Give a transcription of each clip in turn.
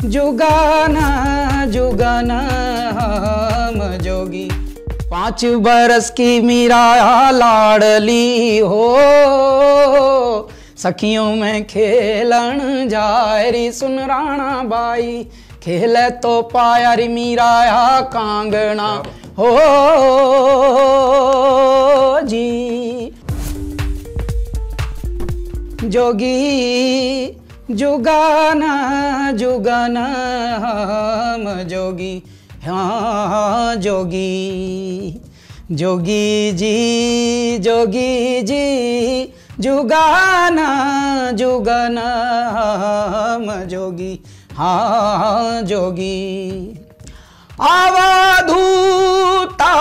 जुगाना जुगाना हम जोगी। 5 बरस की मीरा लाडली हो, सखियों में खेलन जाए री सुन राणा बाई। खेले तो पाया री मीरा कांगना हो जी। जोगी जुगाना जुगाना हम जोगी, हाँ जोगी। जोगी जी जुगाना जुगाना हम जोगी, हाँ जोगी। अवधूता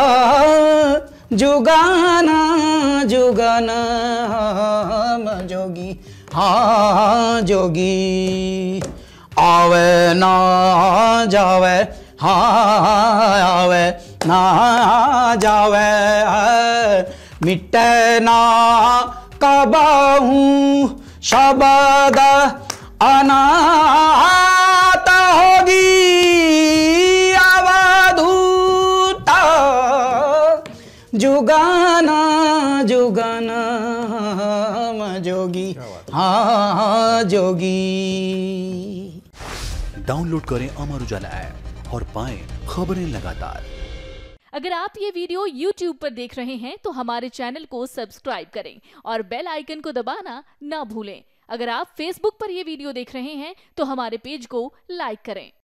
जुगाना जुगाना हम जोगी, हाँ जोगी। आवे ना जावे, हाँ आवे ना जावे, मिटे ना कबहू शब्द अनाहत होगी। अवधूता जुगाना जुगाना हम जोगी, हाँ जोगी। डाउनलोड करें अमर उजाला ऐप और पाएं खबरें लगातार। अगर आप ये वीडियो YouTube पर देख रहे हैं तो हमारे चैनल को सब्सक्राइब करें और बेल आइकन को दबाना ना भूलें। अगर आप Facebook पर ये वीडियो देख रहे हैं तो हमारे पेज को लाइक करें।